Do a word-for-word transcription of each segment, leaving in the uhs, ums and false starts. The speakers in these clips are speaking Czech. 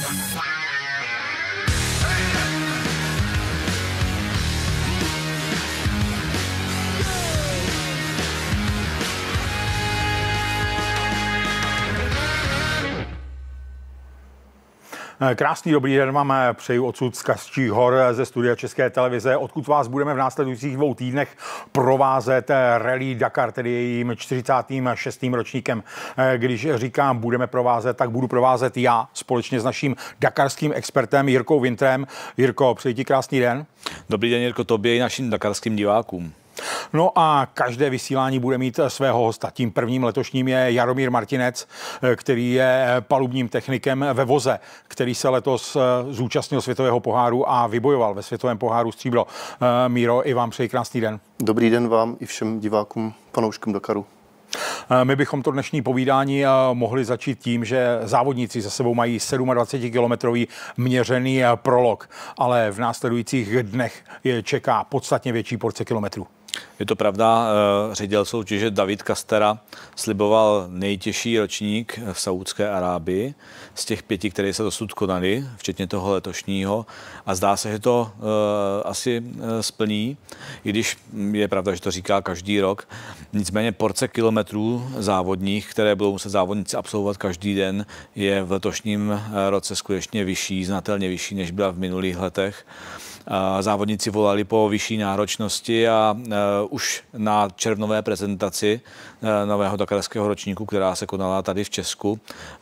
Krásný dobrý den vám přeju odsud z Kazčích hor ze studia České televize, odkud vás budeme v následujících dvou týdnech provázet Rallye Dakar, tedy jejím čtyřicátým šestým ročníkem. Když říkám budeme provázet, tak budu provázet já společně s naším dakarským expertem Jirkou Wintrem. Jirko, přeji ti krásný den. Dobrý den, Jirko, tobě i našim dakarským divákům. No a každé vysílání bude mít svého hosta. Tím prvním letošním je Jaromír Martinec, který je palubním technikem ve voze, který se letos zúčastnil světového poháru a vybojoval ve světovém poháru stříbro. Míro, i vám přeji krásný den. Dobrý den vám i všem divákům, fanouškům Dakaru. My bychom to dnešní povídání mohli začít tím, že závodníci za sebou mají dvacetisedmikilometrový měřený prolog, ale v následujících dnech je čeká podstatně větší porce kilometrů. Je to pravda, ředitel soutěže David Kastera sliboval nejtěžší ročník v Saúdské Arábii z těch pěti, které se dosud konaly, včetně toho letošního. A zdá se, že to uh, asi uh, splní, i když je pravda, že to říká každý rok. Nicméně porce kilometrů závodních, které budou muset závodníci absolvovat každý den, je v letošním roce skutečně vyšší, znatelně vyšší, než byla v minulých letech. Závodníci volali po vyšší náročnosti a uh, už na červnové prezentaci uh, nového dakarského ročníku, která se konala tady v Česku, uh,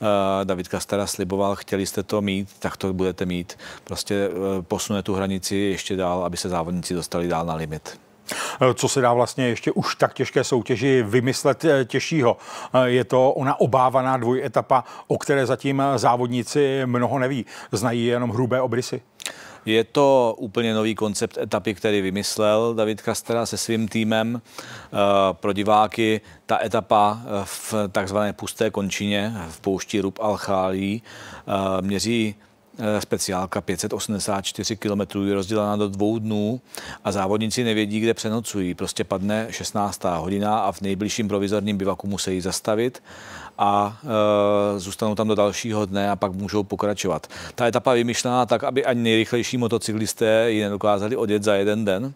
David Kastera sliboval, chtěli jste to mít, tak to budete mít. Prostě uh, posune tu hranici ještě dál, aby se závodníci dostali dál na limit. Co se dá vlastně ještě už tak těžké soutěži vymyslet těžšího? Je to ona obávaná dvojetapa, o které zatím závodníci mnoho neví. Znají jenom hrubé obrysy. Je to úplně nový koncept etapy, který vymyslel David Kastera se svým týmem. Pro diváky ta etapa v takzvané pusté končině v poušti Rub al-Khali měří speciálka pět set osmdesát čtyři kilometrů, je rozdělena do dvou dnů a závodníci nevědí, kde přenocují. Prostě padne šestnáctá hodina a v nejbližším provizorním bivaku musí zastavit a e, zůstanou tam do dalšího dne a pak můžou pokračovat. Ta etapa je vymyšlená tak, aby ani nejrychlejší motocyklisté ji nedokázali odjet za jeden den,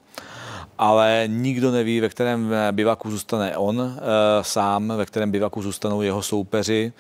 ale nikdo neví, ve kterém bivaku zůstane on e, sám, ve kterém bivaku zůstanou jeho soupeři.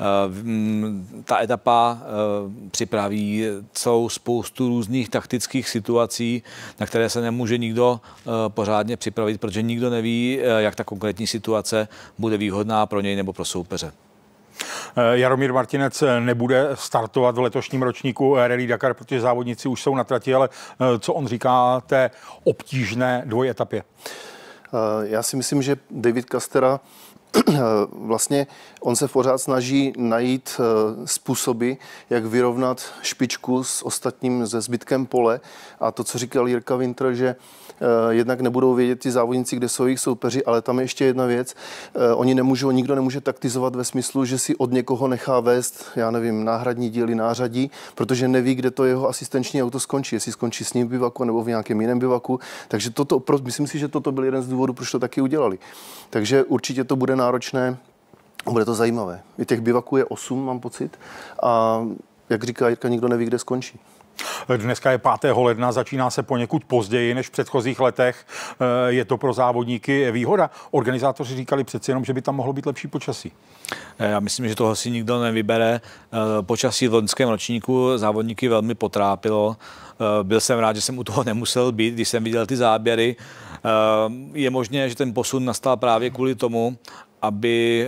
E, ta etapa e, připraví celou spoustu různých taktických situací, na které se nemůže nikdo e, pořádně připravit, protože nikdo neví, e, jak ta konkrétní situace bude výhodná pro něj nebo pro soupeře. Jaromír Martinec nebude startovat v letošním ročníku Rallye Dakar, protože závodníci už jsou na trati, ale co on říká té obtížné dvojetapě? Já si myslím, že David Kastera vlastně on se pořád snaží najít způsoby, jak vyrovnat špičku s ostatním, se zbytkem pole. A to, co říkal Jirka Wintr, že jednak nebudou vědět ti závodníci, kde jsou jejich soupeři, ale tam je ještě jedna věc. Oni nemůžou, nikdo nemůže taktizovat ve smyslu, že si od někoho nechá vést, já nevím, náhradní díly, nářadí, protože neví, kde to jeho asistenční auto skončí, jestli skončí s ním v bivaku nebo v nějakém jiném bivaku. Takže toto, myslím si, že toto byl jeden z důvodů, proč to taky udělali. Takže určitě to bude náročné, bude to zajímavé. I těch bivaků je osm, mám pocit. A jak říká Jirka, nikdo neví, kde skončí. Dneska je pátého ledna, začíná se poněkud později než v předchozích letech. Je to pro závodníky výhoda? Organizátoři říkali přeci jenom, že by tam mohlo být lepší počasí. Já myslím, že toho si nikdo nevybere. Počasí v loňském ročníku závodníky velmi potrápilo. Byl jsem rád, že jsem u toho nemusel být, když jsem viděl ty záběry. Je možné, že ten posun nastal právě kvůli tomu, aby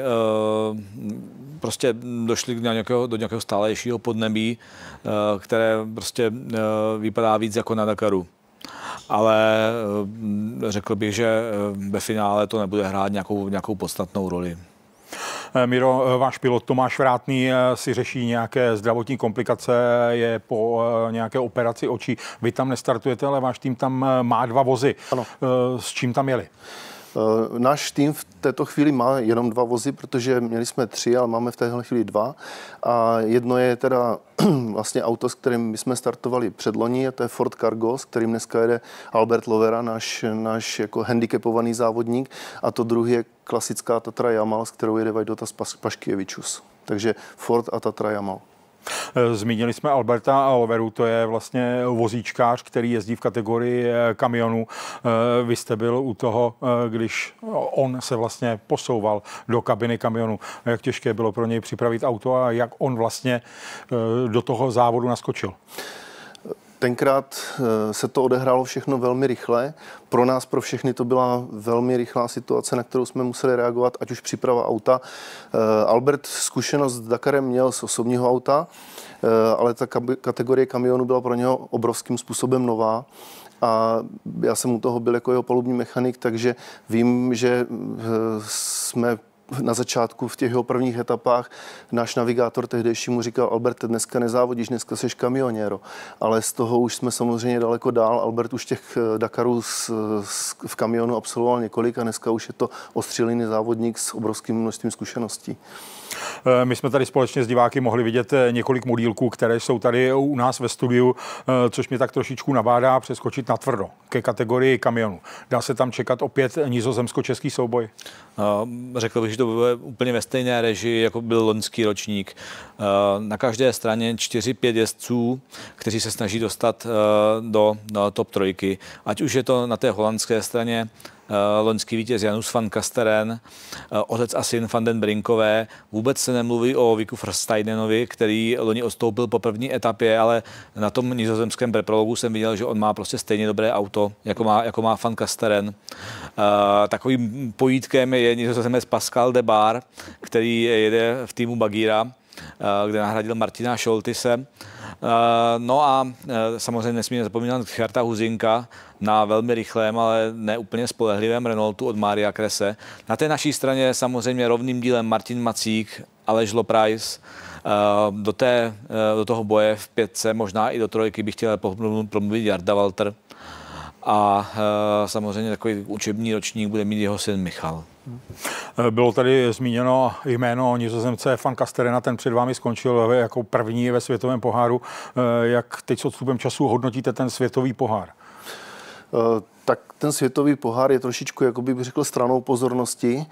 prostě došli do nějakého, do nějakého stálejšího podnebí, které prostě vypadá víc jako na Dakaru. Ale řekl bych, že ve finále to nebude hrát nějakou, nějakou podstatnou roli. Miro, váš pilot Tomáš Vrátný si řeší nějaké zdravotní komplikace, je po nějaké operaci očí. Vy tam nestartujete, ale váš tým tam má dva vozy. Ano. S čím tam jeli? Náš tým v této chvíli má jenom dva vozy, protože měli jsme tři, ale máme v téhle chvíli dva. A jedno je teda vlastně auto, s kterým my jsme startovali předloni, a to je Ford Cargo, s kterým dneska jede Albert Lovera, náš, náš jako handicapovaný závodník. A to druhý je klasická Tatra Jamal, s kterou jede Vaidotas Paškievičus. Takže Ford a Tatra Jamal. Zmínili jsme Alberta Loveru, to je vlastně vozíčkář, který jezdí v kategorii kamionů. Vy jste byl u toho, když on se vlastně posouval do kabiny kamionu. Jak těžké bylo pro něj připravit auto a jak on vlastně do toho závodu naskočil? Tenkrát se to odehrálo všechno velmi rychle. Pro nás, pro všechny to byla velmi rychlá situace, na kterou jsme museli reagovat, ať už příprava auta. Albert zkušenost s Dakarem měl z osobního auta, ale ta kategorie kamionů byla pro něho obrovským způsobem nová. A já jsem u toho byl jako jeho palubní mechanik, takže vím, že jsme na začátku v těch jeho prvních etapách náš navigátor tehdejší mu říkal: Albert, dneska nezávodíš, dneska seš kamioněro. Ale z toho už jsme samozřejmě daleko dál. Albert už těch Dakarů z, z, v kamionu absolvoval několik a dneska už je to ostřílený závodník s obrovským množstvím zkušeností. My jsme tady společně s diváky mohli vidět několik modílků, které jsou tady u nás ve studiu, což mě tak trošičku nabádá přeskočit na tvrdo ke kategorii kamionu. Dá se tam čekat opět nizozemsko-český souboj? Řekl bych, že to bude úplně ve stejné režii, jako byl loňský ročník. Na každé straně čtyři pět jezdců, kteří se snaží dostat do top trojky. Ať už je to na té holandské straně loňský vítěz Janus van Kasteren, otec a syn van den Brinkové. Vůbec se nemluví o Viku Verstappenovi, který loni odstoupil po první etapě, ale na tom nizozemském preprologu jsem viděl, že on má prostě stejně dobré auto, jako má, jako má van Kasteren. Takovým pojítkem je nizozemec Pascal de Bar, který jede v týmu Bagira, kde nahradil Martina Scholtise. No a samozřejmě nesmíme zapomínat Gerta Huzinka na velmi rychlém, ale ne úplně spolehlivém Renaultu od Mária Krese. Na té naší straně samozřejmě rovným dílem Martin Macík, Aleš Loprais. Do, té, do toho boje v pětce, možná i do trojky bych chtěl promluvit Jarda Walter. A samozřejmě takový učební ročník bude mít jeho syn Michal. Bylo tady zmíněno jméno nizozemce Van Kasterena, ten před vámi skončil jako první ve světovém poháru. Jak teď s odstupem času hodnotíte ten světový pohár? Tak ten světový pohár je trošičku, jako bych řekl, stranou pozornosti.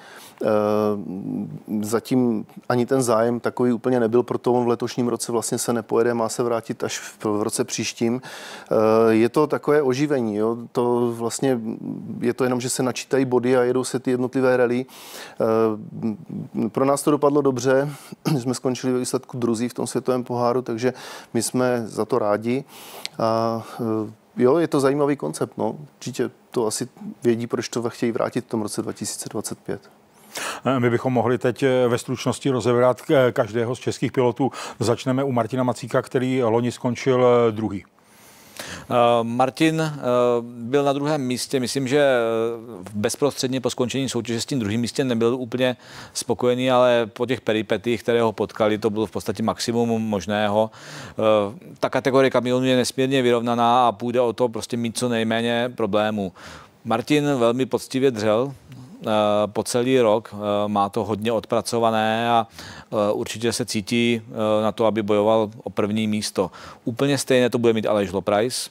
Zatím ani ten zájem takový úplně nebyl, proto on v letošním roce vlastně se nepojede, má se vrátit až v roce příštím. Je to takové oživení, jo? To vlastně je to jenom, že se načítají body a jedou se ty jednotlivé rally. Pro nás to dopadlo dobře, jsme skončili ve výsledku druzí v tom světovém poháru, takže my jsme za to rádi. A jo, je to zajímavý koncept, no. Určitě to asi vědí, proč to chtějí vrátit v tom roce dva tisíce dvacet pět. My bychom mohli teď ve stručnosti rozebrat každého z českých pilotů. Začneme u Martina Macíka, který loni skončil druhý. Martin byl na druhém místě. Myslím, že bezprostředně po skončení soutěže s tím druhým místem nebyl úplně spokojený, ale po těch peripetích, které ho potkali, to bylo v podstatě maximum možného. Ta kategorie kamionů je nesmírně vyrovnaná a půjde o to prostě mít co nejméně problémů. Martin velmi poctivě dřel po celý rok, má to hodně odpracované a určitě se cítí na to, aby bojoval o první místo. Úplně stejné to bude mít Aleš Loprais,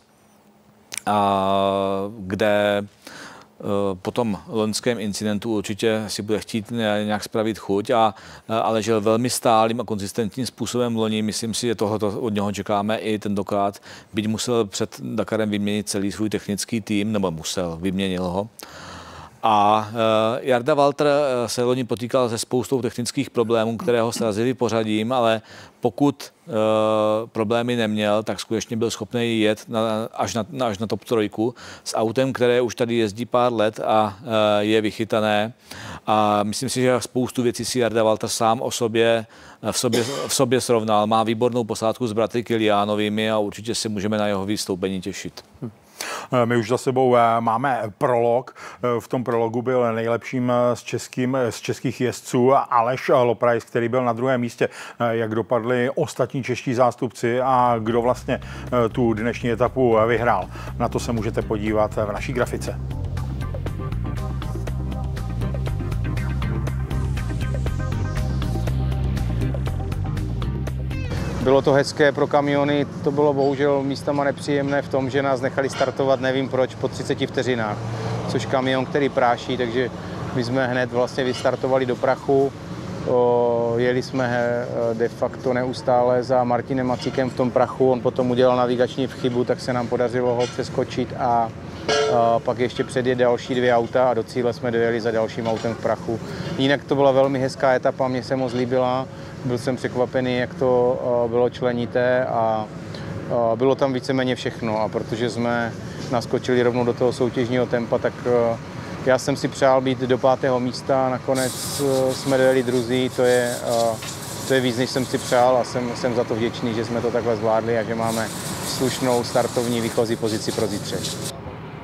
kde po tom loňském incidentu určitě si bude chtít nějak spravit chuť, a ale žil velmi stálým a konzistentním způsobem loni. Myslím si, že tohoto od něho čekáme i tentokrát, byť musel před Dakarem vyměnit celý svůj technický tým, nebo musel, vyměnil ho. A Jarda Walter se loni potýkal se spoustou technických problémů, které ho srazily pořadím, ale pokud uh, problémy neměl, tak skutečně byl schopný jet na, až, na, až na top trojku s autem, které už tady jezdí pár let a uh, je vychytané. A myslím si, že spoustu věcí si Jarda Walter sám o sobě v sobě, v sobě srovnal. Má výbornou posádku s bratry Kiliánovými a určitě se můžeme na jeho vystoupení těšit. Hm. My už za sebou máme prolog. V tom prologu byl nejlepším z, českým, z českých jezdců Aleš Loprais, který byl na druhém místě. Jak dopadli ostatní čeští zástupci a kdo vlastně tu dnešní etapu vyhrál? Na to se můžete podívat v naší grafice. Bylo to hezké pro kamiony, to bylo bohužel místama nepříjemné v tom, že nás nechali startovat, nevím proč, po třiceti vteřinách, což kamion, který práší, takže my jsme hned vlastně vystartovali do prachu. O, jeli jsme de facto neustále za Martinem Macíkem v tom prachu, on potom udělal navigační chybu, tak se nám podařilo ho přeskočit a, a pak ještě předjet další dvě auta a do cíle jsme dojeli za dalším autem v prachu. Jinak to byla velmi hezká etapa, mně se moc líbila, byl jsem překvapený, jak to bylo členité a bylo tam víceméně všechno a protože jsme naskočili rovnou do toho soutěžního tempa, tak já jsem si přál být do pátého místa, nakonec jsme dojeli druzí, to je, to je víc, než jsem si přál a jsem, jsem za to vděčný, že jsme to takhle zvládli a že máme slušnou startovní výchozí pozici pro zítřek.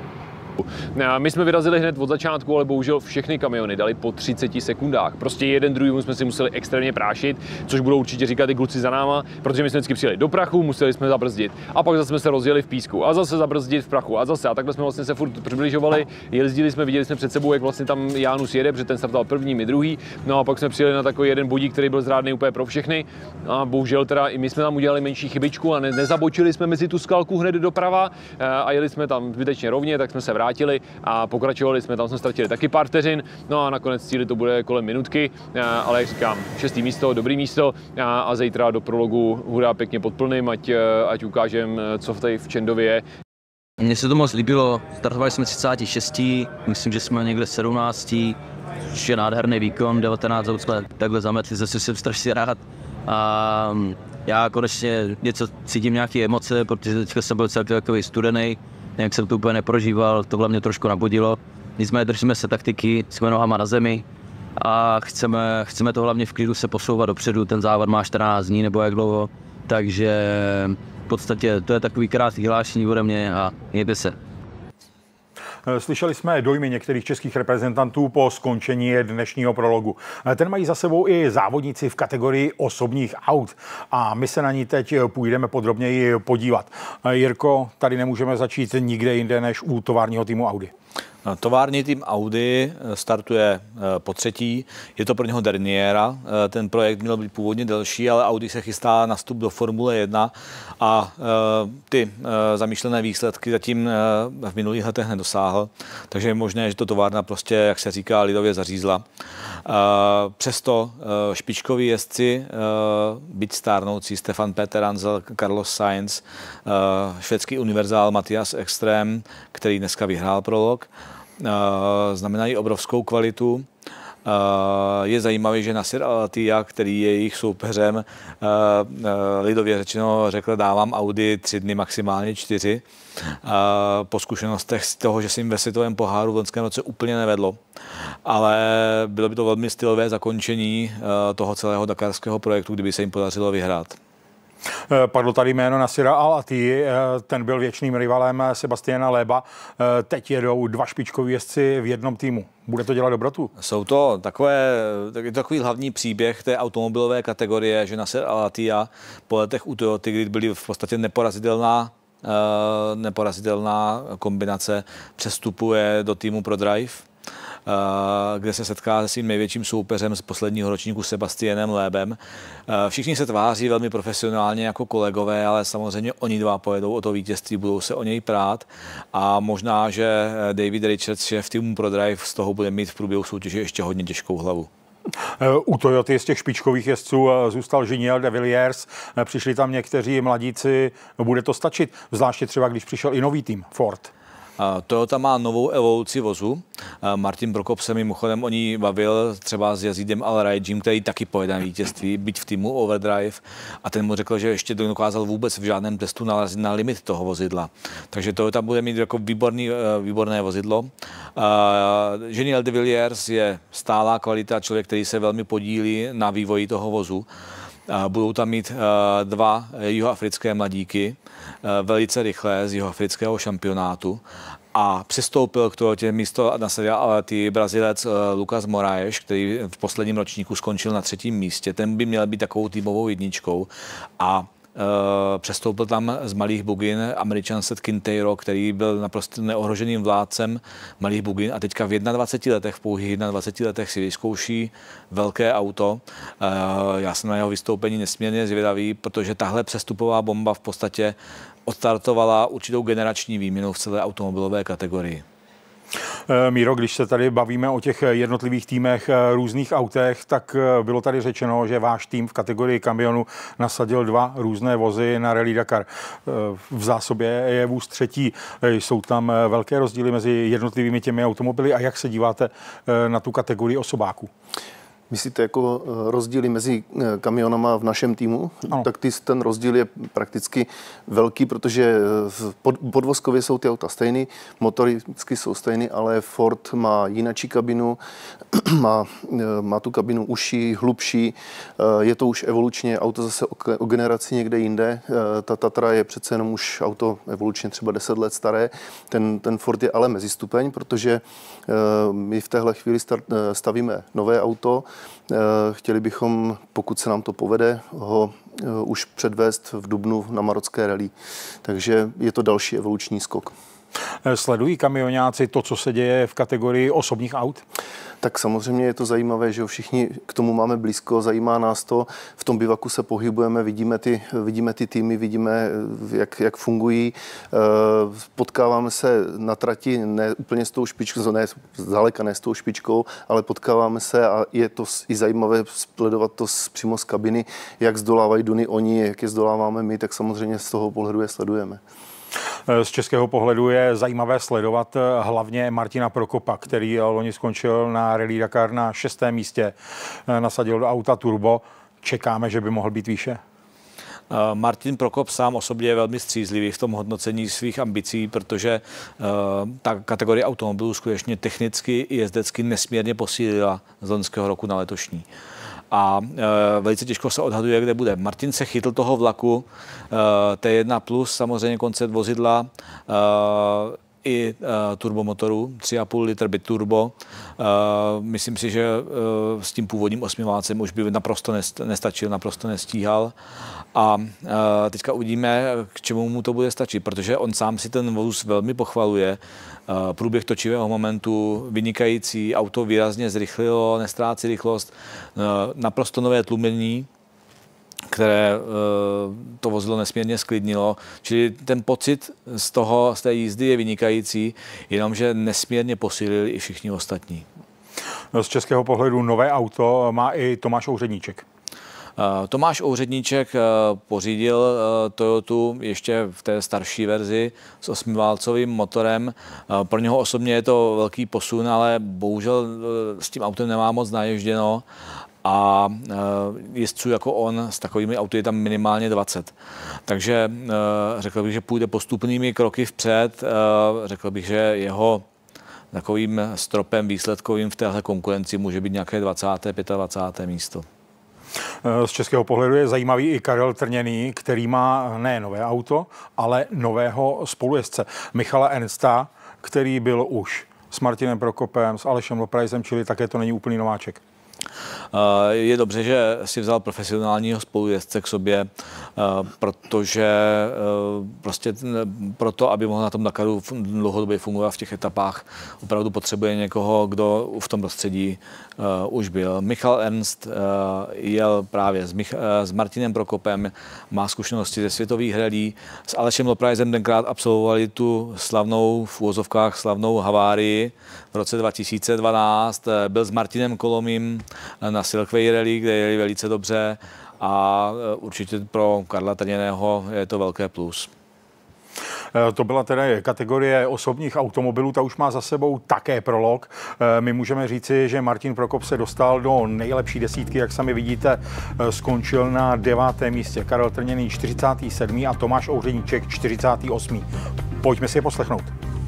My jsme vyrazili hned od začátku, ale bohužel všechny kamiony dali po třiceti sekundách. Prostě jeden druhý jsme si museli extrémně prášit, což budou určitě říkat i kluci za náma, protože my jsme vždycky přijeli do prachu, museli jsme zabrzdit. A pak zase jsme se rozjeli v písku a zase zabrzdit v prachu a zase. A takhle jsme vlastně se furt přibližovali, jezdili jsme, viděli jsme před sebou, jak vlastně tam Janus jede, protože ten startoval první, my druhý. No a pak jsme přijeli na takový jeden bodík, který byl zrádný úplně pro všechny. A bohužel teda i my jsme tam udělali menší chybičku a ne, nezabočili jsme mezi tu skalku hned doprava a jeli jsme tam zbytečně rovně, tak jsme se vrátili a pokračovali jsme, tam jsme ztratili taky pár vteřin, no a nakonec cíli to bude kolem minutky, ale jak říkám, šestý místo, dobrý místo a, a zítra do prologu hurá pěkně pod plným, ať, ať ukážem, co v té v Čendově je. Mně se to moc líbilo, startovali jsme třicátý šestý myslím, že jsme někde sedmnáctý což je nádherný výkon, devatenáct aut jsme takhle zametli, zase jsem strašně rád. A já konečně něco cítím, nějaké emoce, protože teďka jsem byl celkem takový studený, nějak jsem to úplně neprožíval, tohle mě trošku nabudilo. Nicméně držíme se taktiky, jsme nohama na zemi a chceme, chceme to hlavně v klidu se posouvat dopředu, ten závod má čtrnáct dní nebo jak dlouho, takže v podstatě to je takový krátký hlášení ode mě a mějte se. Slyšeli jsme dojmy některých českých reprezentantů po skončení dnešního prologu. Ten mají za sebou i závodníci v kategorii osobních aut a my se na ní teď půjdeme podrobněji podívat. Jirko, tady nemůžeme začít nikde jinde než u továrního týmu Audi. Tovární tým Audi startuje po třetí, je to pro něho derniéra, ten projekt měl být původně delší, ale Audi se chystá na vstup do Formule jedna a ty zamýšlené výsledky zatím v minulých letech nedosáhl, takže je možné, že to továrna prostě, jak se říká, lidově zařízla. Přesto špičkoví jezdci, byť stárnoucí Stefan Peter Ansel, Carlos Sainz, švédský univerzál Matthias Ekström, který dneska vyhrál prolog, znamenají obrovskou kvalitu. Je zajímavé, že Nasser Al-Attiyah, který je jejich soupeřem, lidově řečeno řekl, dávám Audi tři dny, maximálně čtyři. Po zkušenostech z toho, že se jim ve světovém poháru v loňském roce úplně nevedlo. Ale bylo by to velmi stylové zakončení toho celého dakarského projektu, kdyby se jim podařilo vyhrát. Padlo tady jméno Nassera Al-Attiyah, ten byl věčným rivalem Sebastiana Loeba. Teď jedou dva špičkoví jezdci v jednom týmu. Bude to dělat dobrotu? Jsou to takové, je to takový hlavní příběh té automobilové kategorie, že Nasser Al-Attiyah po letech u Toyoty, kdy byly v podstatě neporazitelná neporazitelná kombinace, přestupuje do týmu ProDrive, kde se setká se svým největším soupeřem z posledního ročníku Sebastianem Loebem. Všichni se tváří velmi profesionálně jako kolegové, ale samozřejmě oni dva pojedou o to vítězství, budou se o něj prát a možná, že David Richards, šéf týmu ProDrive, z toho bude mít v průběhu soutěže ještě hodně těžkou hlavu. U Toyoty z těch špičkových jezdců zůstal Giniel de Villiers, přišli tam někteří mladíci, bude to stačit, zvláště třeba když přišel i nový tým Ford. Toyota má novou evoluci vozu. Martin Prokop se mimochodem o ní bavil třeba s Yazidem Al-Rajjim, který taky pojede na vítězství, byť v týmu Overdrive, a ten mu řekl, že ještě dokázal vůbec v žádném testu narazit na limit toho vozidla. Takže Toyota bude mít jako výborný, výborné vozidlo. Giniel de Villiers je stálá kvalita, člověk, který se velmi podílí na vývoji toho vozu. Budou tam mít dva jihoafrické mladíky, velice rychlé z jihoafrického šampionátu, a přistoupil k Toyotě místo Nassera Al-Attiyah Brazilec Lucas Moraes, který v posledním ročníku skončil na třetím místě. Ten by měl být takovou týmovou jedničkou a Uh, přestoupil tam z malých bugin Američan Seth Quinteiro, který byl naprosto neohroženým vládcem malých bugin a teďka v jednadvaceti letech, v pouhých jednadvaceti letech si vyzkouší velké auto. Uh, já jsem na jeho vystoupení nesmírně zvědavý, protože tahle přestupová bomba v podstatě odstartovala určitou generační výměnu v celé automobilové kategorii. Míro, když se tady bavíme o těch jednotlivých týmech, různých autech, tak bylo tady řečeno, že váš tým v kategorii kamionu nasadil dva různé vozy na Rallye Dakar. V zásobě je vůz třetí. Jsou tam velké rozdíly mezi jednotlivými těmi automobily a jak se díváte na tu kategorii osobáků? Myslíte jako rozdíly mezi kamionama v našem týmu? Ano. Tak ty, ten rozdíl je prakticky velký, protože pod, podvozkově jsou ty auta stejný, motoricky jsou stejný, ale Ford má jinačí kabinu, má, má tu kabinu užší, hlubší, je to už evolučně auto zase o, o generaci někde jinde. Ta Tatra je přece jenom už auto evolučně třeba deset let staré, ten, ten Ford je ale mezistupeň, protože my v téhle chvíli start, stavíme nové auto. Chtěli bychom, pokud se nám to povede, ho už předvést v dubnu na marocké rally. Takže je to další evoluční skok. Sledují kamionáci to, co se děje v kategorii osobních aut? Tak samozřejmě je to zajímavé, že všichni k tomu máme blízko, zajímá nás to. V tom bivaku se pohybujeme, vidíme ty, vidíme ty týmy, vidíme, jak, jak fungují. Potkáváme se na trati ne úplně s tou špičkou, ne zdaleka ne s tou špičkou, ale potkáváme se a je to i zajímavé sledovat to přímo z kabiny, jak zdolávají duny oni, jak je zdoláváme my, tak samozřejmě z toho pohledu je sledujeme. Z českého pohledu je zajímavé sledovat hlavně Martina Prokopa, který loni skončil na Rallye Dakar na šestém místě, nasadil do auta turbo. Čekáme, že by mohl být výše? Martin Prokop sám osobně je velmi střízlivý v tom hodnocení svých ambicí, protože uh, ta kategorie automobilů skutečně technicky i jezdecky nesmírně posílila z loňského roku na letošní. A e, velice těžko se odhaduje, kde bude. Martin se chytl toho vlaku e, T jedna plus, samozřejmě koncept vozidla e, i e, turbomotoru, tři a půl litr biturbo. E, myslím si, že e, s tím původním osmiválcem už by naprosto nestačil, naprosto nestíhal. A e, teďka uvidíme, k čemu mu to bude stačit, protože on sám si ten vůz velmi pochvaluje. Průběh točivého momentu vynikající, auto výrazně zrychlilo, nestrácí rychlost, naprosto nové tlumení, které to vozidlo nesmírně sklidnilo. Čili ten pocit z toho, z té jízdy je vynikající, jenomže nesmírně posílili i všichni ostatní. Z českého pohledu nové auto má i Tomáš Ouředníček. Tomáš Ouředníček pořídil Toyotu ještě v té starší verzi s osmiválcovým motorem. Pro něho osobně je to velký posun, ale bohužel s tím autem nemá moc naježděno a jezdců jako on s takovými auty je tam minimálně dvacet. Takže řekl bych, že půjde postupnými kroky vpřed. Řekl bych, že jeho takovým stropem výsledkovým v téhle konkurenci může být nějaké dvacáté dvacáté páté místo. Z českého pohledu je zajímavý i Karel Trněný, který má ne nové auto, ale nového spolujezdce Michala Ernsta, který byl už s Martinem Prokopem, s Alešem Loprajzem, čili také to není úplný nováček. Je dobře, že si vzal profesionálního spolujezdce k sobě, protože prostě proto, aby mohl na tom Dakaru dlouhodobě fungovat v těch etapách, opravdu potřebuje někoho, kdo v tom prostředí už byl. Michal Ernst jel právě s, Mich- s Martinem Prokopem, má zkušenosti ze světových rallye, s Alešem Loprajzem tenkrát absolvovali tu slavnou, v úvozovkách slavnou havárii v roce dva tisíce dvanáct, byl s Martinem Kolomím na Silkway Rally, kde jeli velice dobře a určitě pro Karla Trněného je to velké plus. To byla tedy kategorie osobních automobilů, ta už má za sebou také prolog. My můžeme říci, že Martin Prokop se dostal do nejlepší desítky, jak sami vidíte, skončil na devátém místě. Karel Trněný čtyřicátý sedmý a Tomáš Ouředníček čtyřicátý osmý Pojďme si je poslechnout.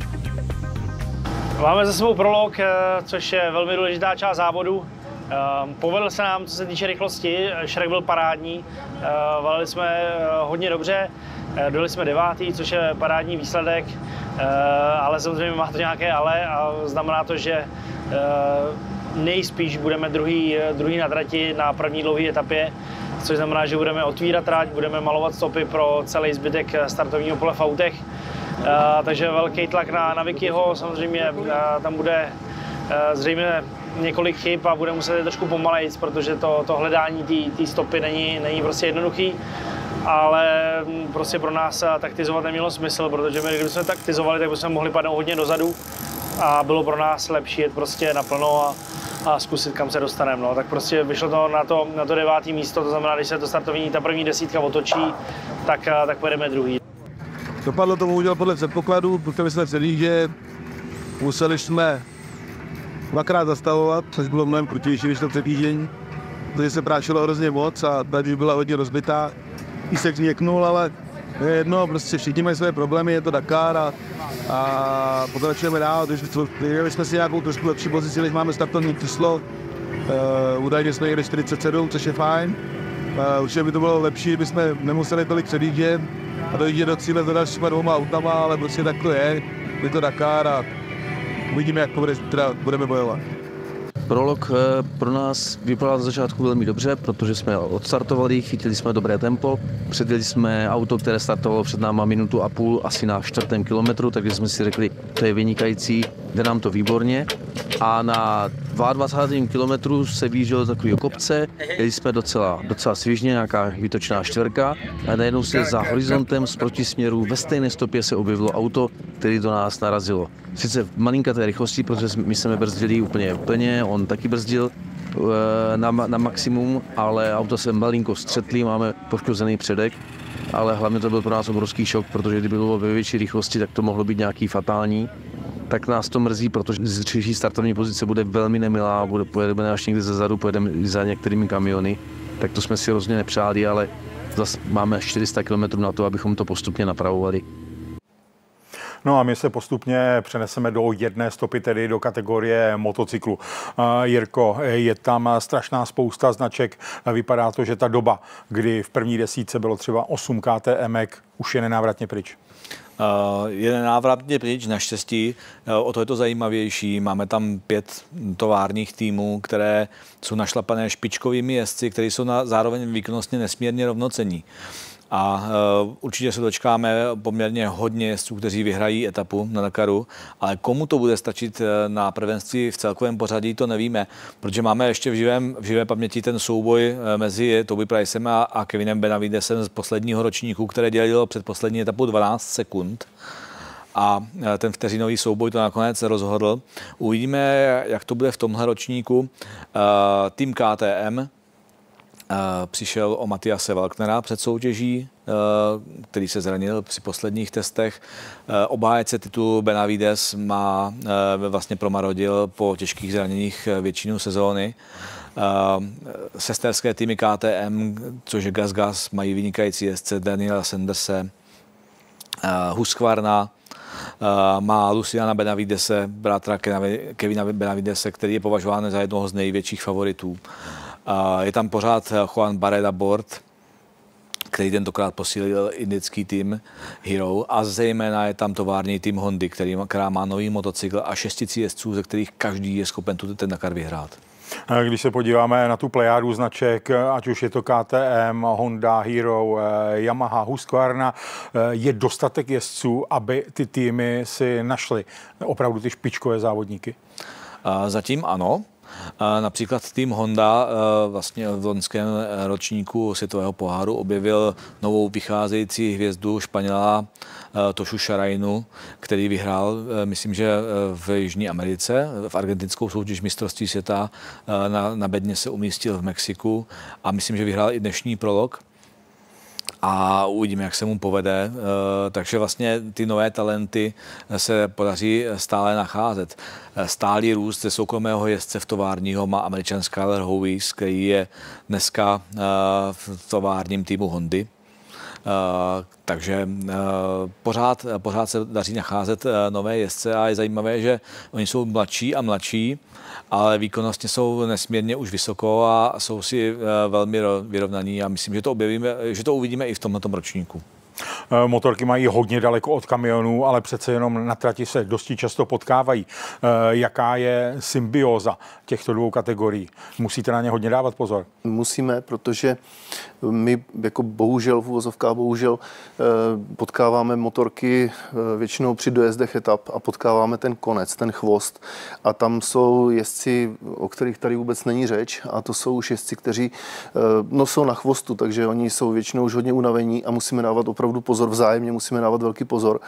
Máme za sebou prolog, což je velmi důležitá část závodu. Povedl se nám, co se týče rychlosti, Šrek byl parádní, valili jsme hodně dobře, dojeli jsme devátý, což je parádní výsledek, ale samozřejmě má to nějaké ale a znamená to, že nejspíš budeme druhý, druhý na trati na první dlouhé etapě, což znamená, že budeme otvírat trať, budeme malovat stopy pro celý zbytek startovního pole v autech. Uh, takže velký tlak na, na Vickyho, samozřejmě uh, tam bude uh, zřejmě několik chyb a bude muset trošku pomalejc, protože to, to hledání té stopy není, není prostě jednoduchý, ale prostě pro nás taktizovat nemělo smysl, protože my, kdybychom taktizovali, tak bychom mohli padnout hodně dozadu a bylo pro nás lepší jet prostě naplno a, a zkusit, kam se dostaneme. No. Tak prostě vyšlo to na to, na to devátý místo, to znamená, když se to startovní, ta první desítka otočí, tak, tak pojedeme druhý. Dopadlo to bohužel podle předpokladu, protože jsme celý, že museli jsme dvakrát zastavovat, což bylo mnohem krutější než to přetížení, protože se prášilo hrozně moc a tady byla hodně rozbitá. I se změknul, ale je jedno, prostě všichni mají své problémy, je to Dakar a, a pokračujeme dál, takže vyjeli jsme si nějakou trošku lepší pozici, než máme startovní číslo. Uh, údajně jsme jeli čtyřicet sedm, což je fajn. Uh, určitě by to bylo lepší, kdyby jsme nemuseli tolik předjíždět a dojíždět do cíle za dalšíma dvouma autama, ale prostě tak to je, je to Dakar a uvidíme, jak to bude, teda budeme bojovat. Prolog pro nás vypadal na začátku velmi dobře, protože jsme odstartovali, chytili jsme dobré tempo, předjeli jsme auto, které startovalo před náma minutu a půl asi na čtvrtém kilometru, takže jsme si řekli, to je vynikající, jde nám to výborně. A na dvacátém druhém kilometru se výjíždělo z takového kopce, jeli jsme docela, docela svižně, nějaká výtočná čtverka a najednou se za horizontem z protisměru ve stejné stopě se objevilo auto, které do nás narazilo. Sice v malinkaté rychlosti, protože my jsme brzdili úplně plně, on taky brzdil na, na maximum, ale auto se malinko střetli, máme poškozený předek, ale hlavně to byl pro nás obrovský šok, protože kdyby bylo ve větší rychlosti, tak to mohlo být nějaký fatální. Tak nás to mrzí, protože zítřejší startovní pozice bude velmi nemilá, bude, pojedeme až někde zezadu, pojedeme za některými kamiony, tak to jsme si rozhodně nepřáli, ale zase máme čtyři sta kilometrů na to, abychom to postupně napravovali. No a my se postupně přeneseme do jedné stopy, tedy do kategorie motocyklu. Uh, Jirko, je tam strašná spousta značek. Vypadá to, že ta doba, kdy v první desítce bylo třeba osm K T M, už je nenávratně pryč. Uh, je nenávratně pryč, naštěstí. Uh, o to je to zajímavější. Máme tam pět továrních týmů, které jsou našlapané špičkovými jezdci, kteří jsou na, zároveň výkonnostně nesmírně rovnocení. A uh, určitě se dočkáme poměrně hodně jezdců, kteří vyhrají etapu na Dakaru, ale komu to bude stačit na prvenství v celkovém pořadí, to nevíme, protože máme ještě v živém, v živé paměti ten souboj mezi Toby Pricem a, a Kevinem Benavidesem z posledního ročníku, které dělilo před poslední etapu dvanáct sekund. A ten vteřinový souboj to nakonec rozhodl. Uvidíme, jak to bude v tomhle ročníku. Uh, tým K T M Uh, přišel o Matiase Walknera před soutěží, uh, který se zranil při posledních testech. Uh, obhájce titulu Benavides má uh, vlastně promarodil po těžkých zraněních většinu sezóny. Uh, sesterské týmy K T M, což je Gas Gas, mají vynikající jezdce Daniela Sanderse, uh, Husqvarna, Uh, má Luciana Benavidese, bratra Kevina Benavidese, který je považován za jednoho z největších favoritů. Uh, je tam pořád Juan Barreda Bort, který tentokrát posílil indický tým Hero, a zejména je tam tovární tým Hondy, který, která má nový motocykl a šestici jezdců, ze kterých každý je schopen ten Dakar vyhrát. Když se podíváme na tu plejádu značek, ať už je to K T M, Honda, Hero, Yamaha, Husqvarna, je dostatek jezdců, aby ty týmy si našly opravdu ty špičkové závodníky? Zatím ano. Například tým Honda vlastně v loňském ročníku světového poháru objevil novou vycházející hvězdu Španěla Tošu Šarajnu, který vyhrál, myslím, že v Jižní Americe, v argentinskou soutěž mistrovství světa. Na, na bedně se umístil v Mexiku a myslím, že vyhrál i dnešní prolog. A uvidíme, jak se mu povede. Takže vlastně ty nové talenty se podaří stále nacházet. Stálý růst ze soukromého jezdce v továrního má Američan Skyler Howies, který je dneska v továrním týmu Hondy. Takže pořád, pořád se daří nacházet nové jezdce a je zajímavé, že oni jsou mladší a mladší, ale výkonnostně jsou nesmírně už vysoko a jsou si velmi vyrovnaní a myslím, že to objevíme, že to uvidíme i v tomto ročníku. Motorky mají hodně daleko od kamionů, ale přece jenom na trati se dosti často potkávají. Jaká je symbioza těchto dvou kategorií? Musíte na ně hodně dávat pozor? Musíme, protože my jako bohužel v uvozovkách bohužel potkáváme motorky většinou při dojezdech etap a potkáváme ten konec, ten chvost. A tam jsou jezdci, o kterých tady vůbec není řeč, a to jsou už jezdci, kteří no, jsou na chvostu, takže oni jsou většinou už hodně unavení a musíme dávat opravdu pozor pozor vzájemně, musíme dávat velký pozor.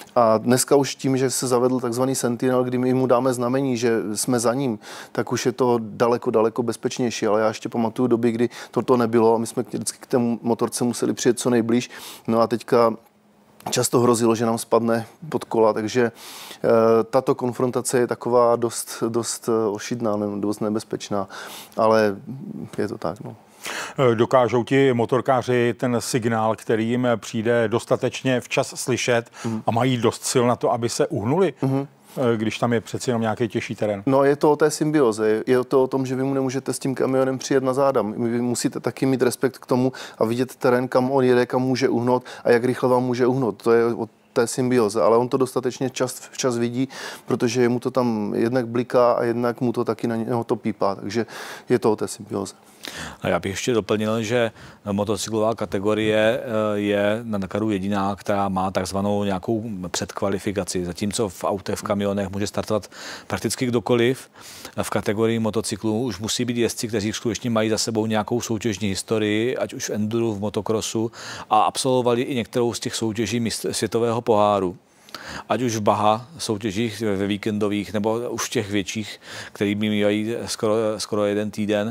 A dneska už tím, že se zavedl takzvaný sentinel, kdy my mu dáme znamení, že jsme za ním, tak už je to daleko, daleko bezpečnější. Ale já ještě pamatuju doby, kdy toto nebylo a my jsme vždycky k té motorce museli přijet co nejblíž. No a teďka často hrozilo, že nám spadne pod kola, takže e, tato konfrontace je taková dost, dost ošidná, ne, dost nebezpečná, ale je to tak, no. Dokážou ti motorkáři ten signál, který jim přijde, dostatečně včas slyšet mm. a mají dost sil na to, aby se uhnuli? Mm. Když tam je přeci jenom nějaký těžší terén. No je to o té symbioze, je to o tom, že vy mu nemůžete s tím kamionem přijet na záda. Vy musíte taky mít respekt k tomu a vidět terén, kam on jede, kam může uhnout a jak rychle vám může uhnout. To je o té symbioze, ale on to dostatečně čas, včas vidí, protože mu to tam jednak bliká a jednak mu to taky na něho to pípá, takže je to o té symbioze. A já bych ještě doplnil, že motocyklová kategorie je na Dakaru jediná, která má takzvanou nějakou předkvalifikaci, zatímco v autech, v kamionech může startovat prakticky kdokoliv. V kategorii motocyklů už musí být jezdci, kteří skutečně mají za sebou nějakou soutěžní historii, ať už v enduru, v motokrosu, a absolvovali i některou z těch soutěží světového poháru. Ať už v Baha soutěžích ve víkendových, nebo už v těch větších, který mývají skoro, skoro jeden týden,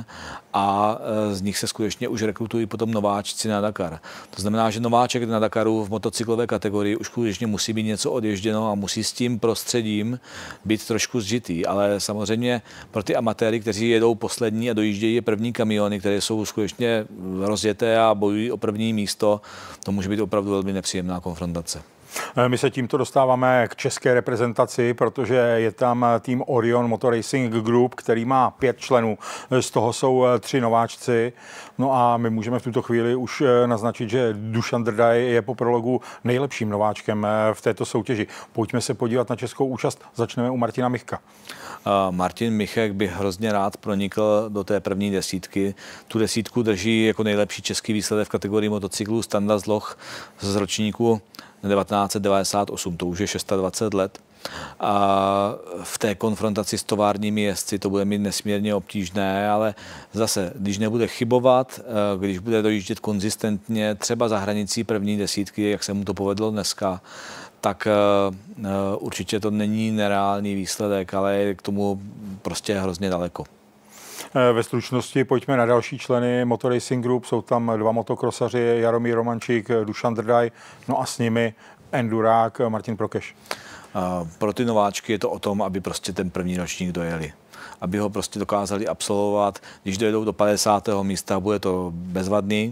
a z nich se skutečně už rekrutují potom nováčci na Dakar. To znamená, že nováček na Dakaru v motocyklové kategorii už skutečně musí být něco odježděno a musí s tím prostředím být trošku zžitý. Ale samozřejmě pro ty amatéry, kteří jedou poslední a dojíždějí první kamiony, které jsou skutečně rozjeté a bojují o první místo, to může být opravdu velmi nepříjemná konfrontace. My se tímto dostáváme k české reprezentaci, protože je tam tým Orion Motor Racing Group, který má pět členů, z toho jsou tři nováčci. No a my můžeme v tuto chvíli už naznačit, že Dušan Drdaj je po prologu nejlepším nováčkem v této soutěži. Pojďme se podívat na českou účast. Začneme u Martina Michka. Martin Michek by hrozně rád pronikl do té první desítky. Tu desítku drží jako nejlepší český výsledek v kategorii motocyklů Standa Zloch z ročníku devatenáct set devadesát osm, to už je dvacet šest let. A v té konfrontaci s továrními jezdci to bude mít nesmírně obtížné, ale zase, když nebude chybovat, když bude dojíždět konzistentně, třeba za hranicí první desítky, jak se mu to povedlo dneska, tak uh, určitě to není nereálný výsledek, ale je k tomu prostě hrozně daleko. Ve stručnosti pojďme na další členy Motor Racing Group. Jsou tam dva motokrosaři, Jaromír Romančík, Dušan Drdaj, no a s nimi endurák Martin Prokeš. Uh, pro ty nováčky je to o tom, aby prostě ten první ročník dojeli. Aby ho prostě dokázali absolvovat. Když dojedou do padesátého místa, bude to bezvadný.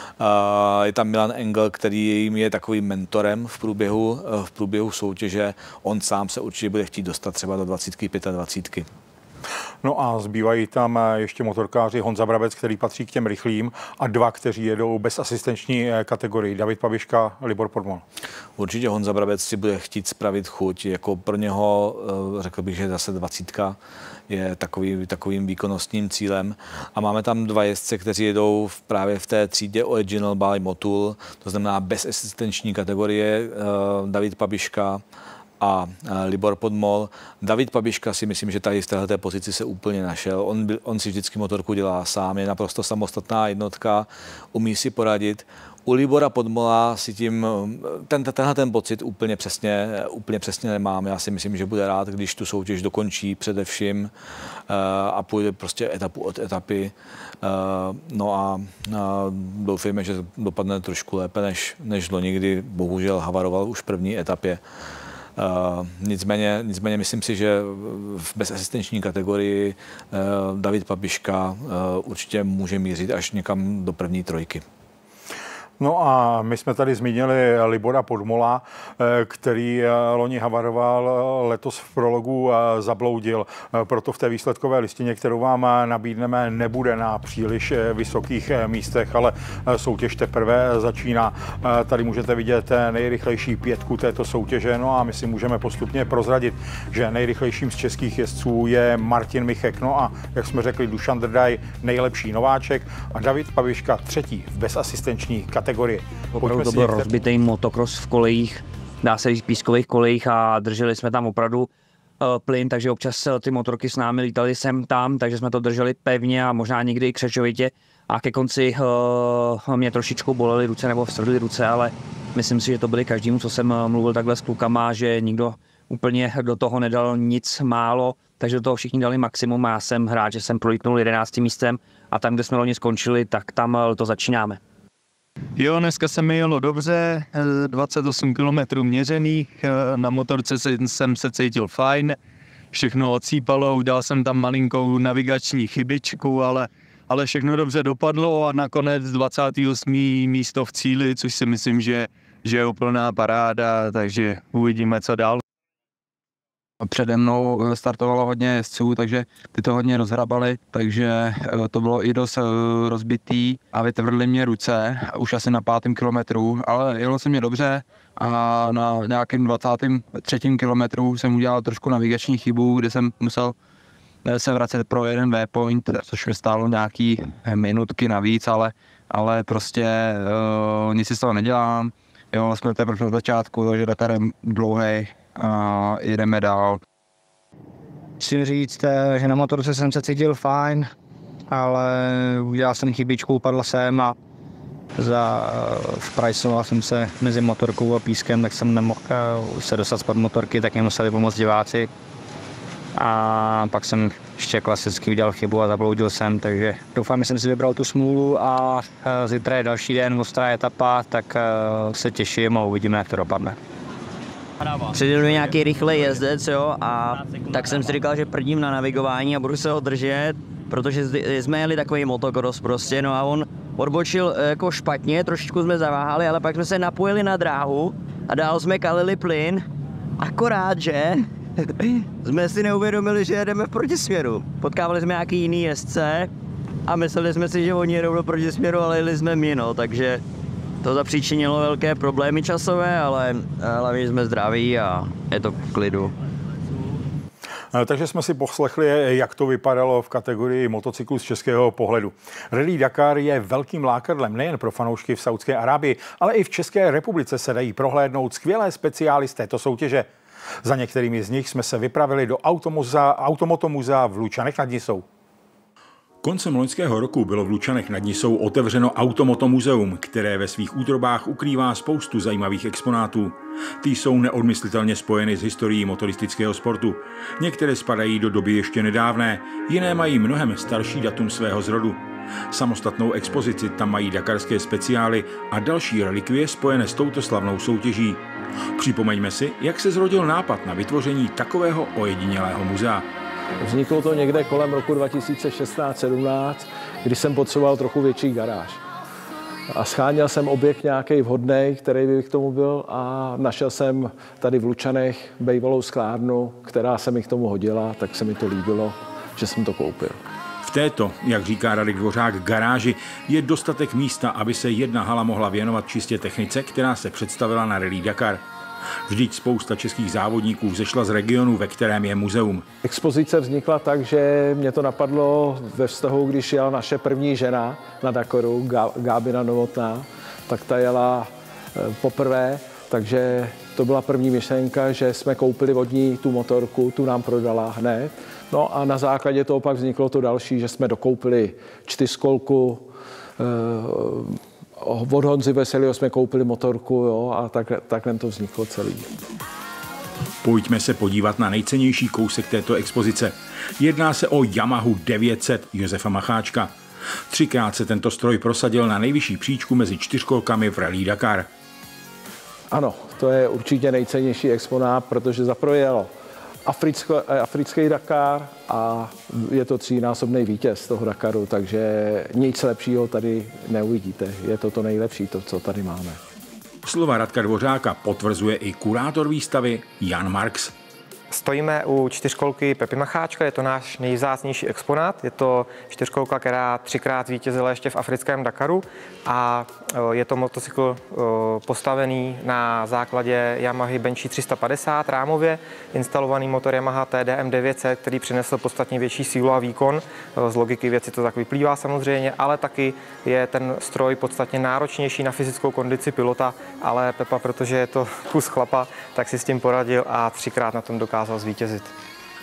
Uh, je tam Milan Engel, který jim je takovým mentorem v průběhu, v průběhu soutěže. On sám se určitě bude chtít dostat třeba do dvacítky, dvacítky pět. No a zbývají tam ještě motorkáři Honza Brabec, který patří k těm rychlým, a dva, kteří jedou bez asistenční kategorii. David Pabiška, Libor Podmol. Určitě Honza Brabec si bude chtít spravit chuť. Jako pro něho, řekl bych, že zase dvacítka je takový, takovým výkonnostním cílem. A máme tam dva jezdce, kteří jedou v, právě v té třídě Original by Motul, to znamená bez asistenční kategorie, David Pabiška a Libor Podmol. David Pabiška si myslím, že tady v této pozici se úplně našel. On, on si vždycky motorku dělá sám, je naprosto samostatná jednotka, umí si poradit. U Libora Podmola si tím, ten, tenhle ten pocit úplně přesně, úplně přesně nemám. Já si myslím, že bude rád, když tu soutěž dokončí především a půjde prostě etapu od etapy. No a doufejme, že dopadne trošku lépe než, než loni, kdy bohužel havaroval už v první etapě. Uh, nicméně, nicméně myslím si, že v bezasistenční kategorii uh, David Pabiška uh, určitě může mířit až někam do první trojky. No a my jsme tady zmínili Libora Podmola, který loni havaroval, letos v prologu zabloudil. Proto v té výsledkové listině, kterou vám nabídneme, nebude na příliš vysokých místech, ale soutěž teprve začíná. Tady můžete vidět nejrychlejší pětku této soutěže, no a my si můžeme postupně prozradit, že nejrychlejším z českých jezdců je Martin Michek. No a jak jsme řekli, Dušan Drdaj nejlepší nováček a David Pabiška třetí v bezasistenční kategorii. Opravdu to byl rozbitý motokros v kolejích, dá se říct pískových kolejích, a drželi jsme tam opravdu uh, plyn, takže občas ty motorky s námi lítaly sem tam, takže jsme to drželi pevně a možná někdy i křečovitě, A ke konci uh, mě trošičku bolely ruce nebo vstředly ruce, ale myslím si, že to byli každému, co jsem mluvil takhle s klukama, že nikdo úplně do toho nedal nic málo, takže do toho všichni dali maximum a já jsem rád, že jsem prolítnul jedenáctým místem a tam, kde jsme loni skončili, tak tam to začínáme. Jo, dneska se mi jelo dobře, dvacet osm kilometrů měřených, na motorce jsem se cítil fajn, všechno odsýpalo, udělal jsem tam malinkou navigační chybičku, ale, ale všechno dobře dopadlo a nakonec dvacáté osmé místo v cíli, což si myslím, že, že je úplná paráda, takže uvidíme, co dál. Přede mnou startovalo hodně jezdců, takže ty to hodně rozhrabali, takže to bylo i dost rozbitý a vytvrdly mě ruce už asi na pátém kilometru, ale jelo se mě dobře a na nějakém dvacátém třetím kilometru jsem udělal trošku navigační chybu, kde jsem musel se vracet pro jeden waypoint, což mi stálo nějaký minutky navíc, ale, ale prostě uh, nic si z toho nedělám. Jo, jsme teprve na začátku, takže Dakar je dlouhý a jedeme dál. Musím říct, že na motorce jsem se cítil fajn, ale udělal jsem chybičku, upadl jsem a za, vprajsoval jsem se mezi motorkou a pískem, tak jsem nemohl se dostat spod motorky, tak mě museli pomoct diváci. A pak jsem ještě klasicky udělal chybu a zabloudil jsem, takže doufám, že jsem si vybral tu smůlu a zítra je další den, ostrá etapa, tak se těším a uvidíme, jak to dopadne. Předjel mi nějaký rychlej jezdec, jo, a tak jsem si říkal, že prdím na navigování a budu se ho držet, protože jsme jeli takový motocross prostě, no a on odbočil jako špatně, trošičku jsme zaváhali, ale pak jsme se napojili na dráhu a dál jsme kalili plyn, akorát, že jsme si neuvědomili, že jedeme v protisměru. Potkávali jsme nějaký jiný jezdce a mysleli jsme si, že oni jedou do protisměru, ale jeli jsme mimo, takže to zapříčinilo velké problémy časové, ale hlavně jsme zdraví a je to v klidu. Takže jsme si poslechli, jak to vypadalo v kategorii motocyklu z českého pohledu. Rally Dakar je velkým lákadlem nejen pro fanoušky v Saúdské Arábii, ale i v České republice se dají prohlédnout skvělé speciály z této soutěže. Za některými z nich jsme se vypravili do Automotomuzea v Lučanech nad Nisou. Koncem loňského roku bylo v Lučanech nad Nisou otevřeno Automotomuzeum, které ve svých útrobách ukrývá spoustu zajímavých exponátů. Ty jsou neodmyslitelně spojeny s historií motoristického sportu. Některé spadají do doby ještě nedávné, jiné mají mnohem starší datum svého zrodu. Samostatnou expozici tam mají dakarské speciály a další relikvie spojené s touto slavnou soutěží. Připomeňme si, jak se zrodil nápad na vytvoření takového ojedinělého muzea. Vzniklo to někde kolem roku dva tisíce šestnáct sedmnáct, kdy jsem potřeboval trochu větší garáž. A scháněl jsem objekt nějaký vhodný, který by k tomu byl, a našel jsem tady v Lučanech bývalou sklárnu, která se mi k tomu hodila, tak se mi to líbilo, že jsem to koupil. V této, jak říká Radek Dvořák, garáži je dostatek místa, aby se jedna hala mohla věnovat čistě technice, která se představila na Rally Dakar. Vždyť spousta českých závodníků vzešla z regionu, ve kterém je muzeum. Expozice vznikla tak, že mě to napadlo ve vztahu, když jela naše první žena na Dakaru, Gábina Novotná, tak ta jela poprvé, takže to byla první myšlenka, že jsme koupili od ní tu motorku, tu nám prodala hned. No a na základě toho pak vzniklo to další, že jsme dokoupili čtyřkolku, od Honzy Veselýho jsme koupili motorku, jo, a tak, takhle to vzniklo celý. Pojďme se podívat na nejcennější kousek této expozice. Jedná se o Yamahu devět set Josefa Macháčka. Třikrát se tento stroj prosadil na nejvyšší příčku mezi čtyřkolkami v Rally Dakar. Ano, to je určitě nejcennější exponát, protože zaprojelo Africko, africký Dakar a je to třínásobný vítěz toho Dakaru, takže nic lepšího tady neuvidíte. Je to to nejlepší, to, co tady máme. Slova Radka Dvořáka potvrzuje i kurátor výstavy Jan Marx. Stojíme u čtyřkolky Pepy Macháčka, je to náš nejvzácnější exponát. Je to čtyřkolka, která třikrát zvítězila ještě v africkém Dakaru a je to motocykl postavený na základě Yamahy Banshee tři sta padesát rámově, instalovaný motor Yamaha T D M devět set, který přinesl podstatně větší sílu a výkon. Z logiky věci to tak vyplývá samozřejmě, ale taky je ten stroj podstatně náročnější na fyzickou kondici pilota, ale Pepa, protože je to kus chlapa, tak si s tím poradil a třikrát na tom dokázal zvítězit.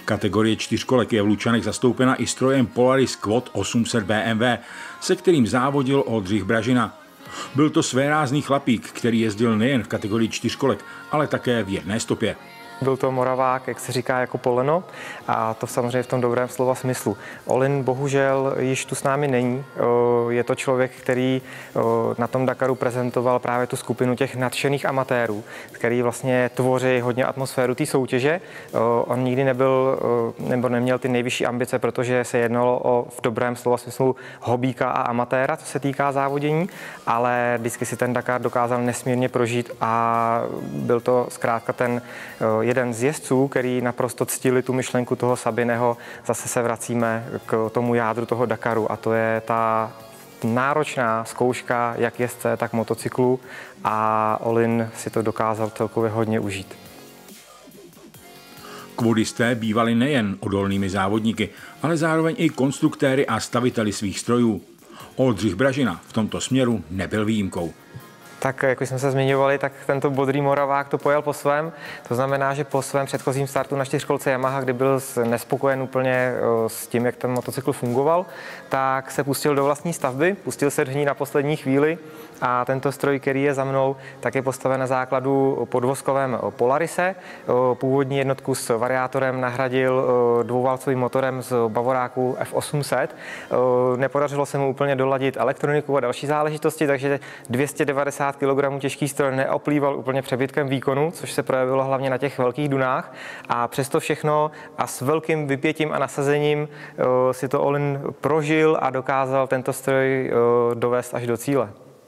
Kategorie čtyřkolek je v Lučanech zastoupena i strojem Polaris Quad osm set B M W, se kterým závodil Oldřich Bražina. Byl to svérázný chlapík, který jezdil nejen v kategorii čtyřkolek, ale také v jedné stopě. Byl to Moravák, jak se říká, jako poleno, a to samozřejmě v tom dobrém slova smyslu. Olin bohužel již tu s námi není. Je to člověk, který na tom Dakaru prezentoval právě tu skupinu těch nadšených amatérů, který vlastně tvoří hodně atmosféru té soutěže. On nikdy nebyl nebo neměl ty nejvyšší ambice, protože se jednalo o v dobrém slova smyslu hobíka a amatéra, co se týká závodění, ale vždycky si ten Dakar dokázal nesmírně prožít a byl to zkrátka ten jeden z jezdců, který naprosto ctili tu myšlenku toho Sabineho. Zase se vracíme k tomu jádru toho Dakaru a to je ta náročná zkouška jak jezdce, tak motocyklu a Olin si to dokázal celkově hodně užít. Kvodisté bývali nejen odolnými závodníky, ale zároveň i konstruktéry a staviteli svých strojů. Oldřich Bražina v tomto směru nebyl výjimkou. Tak, jak jsme se zmiňovali, tak tento bodrý Moravák to pojel po svém. To znamená, že po svém předchozím startu na čtyřkolce Yamaha, kdy byl nespokojen úplně s tím, jak ten motocykl fungoval, tak se pustil do vlastní stavby, pustil se do ní na poslední chvíli a tento stroj, který je za mnou, tak je postaven na základu podvozkovém Polarise. Původní jednotku s variátorem nahradil dvouválcovým motorem z Bavoráku F osm set. Nepodařilo se mu úplně doladit elektroniku a další záležitosti, takže dvě stě devadesát kilogramů těžký stroj neoplýval úplně přebytkem výkonu, což se projevilo hlavně na těch velkých dunách. A přesto všechno a s velkým vypětím a nasazením si to Olin prožil a dokázal tento stroj dovést až do cíle.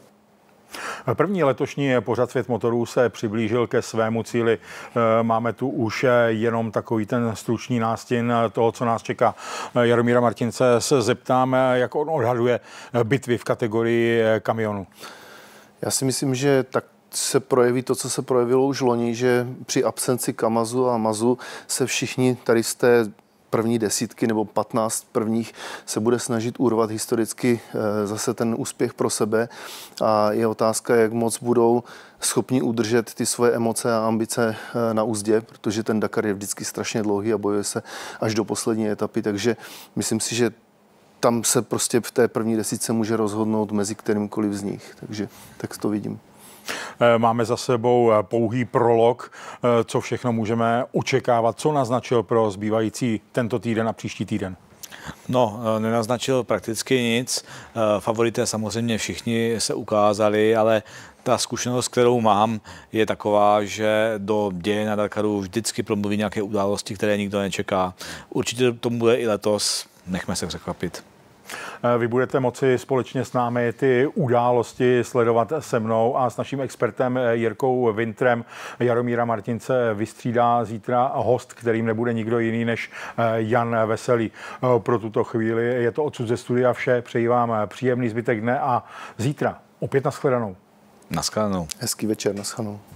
První letošní pořad Svět motorů se přiblížil ke svému cíli. Máme tu už jenom takový ten stručný nástin toho, co nás čeká. Jaromíra Martince se zeptám, jak on odhaduje bitvy v kategorii kamionu. Já si myslím, že tak se projeví to, co se projevilo už loni, že při absenci Kamazu a Mazu se všichni tady z té první desítky nebo patnáct prvních se bude snažit urvat historicky zase ten úspěch pro sebe a je otázka, jak moc budou schopni udržet ty svoje emoce a ambice na uzdě, protože ten Dakar je vždycky strašně dlouhý a bojuje se až do poslední etapy, takže myslím si, že tam se prostě v té první desítce může rozhodnout mezi kterýmkoliv z nich, takže tak to vidím. Máme za sebou pouhý prolog, co všechno můžeme očekávat, co naznačil pro zbývající tento týden a příští týden. No, nenaznačil prakticky nic. Favorité samozřejmě všichni se ukázali, ale ta zkušenost, kterou mám, je taková, že do děje na Dakaru vždycky promluví nějaké události, které nikdo nečeká. Určitě tomu bude i letos, nechme se překvapit. Vy budete moci společně s námi ty události sledovat se mnou a s naším expertem Jirkou Wintrem. Jaromíra Martince vystřídá zítra host, kterým nebude nikdo jiný než Jan Veselý. Pro tuto chvíli je to odsud ze studia vše. Přeji vám příjemný zbytek dne a zítra opět nashledanou. Nashledanou. Hezký večer, nashledanou.